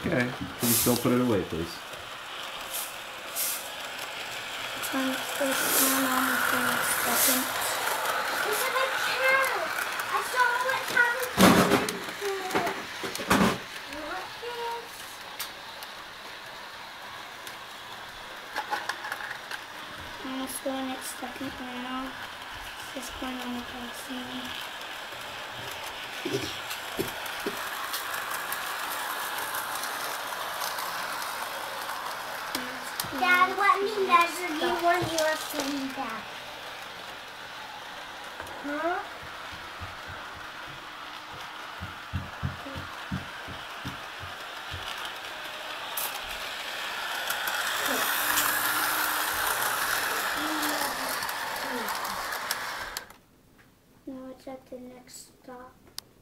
Okay. Can you still put it away, please? It's on for a second. Look at the cow. I saw what happened to it. Look this. Almost going its second now. It's just going on the crossing. Dad, let me measure you when you're sitting down. Huh? Now it's at the next stop.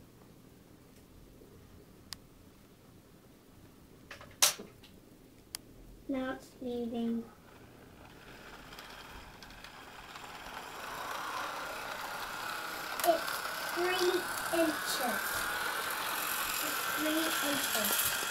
Now it's leaving. It's 3 inches. It's 3 inches.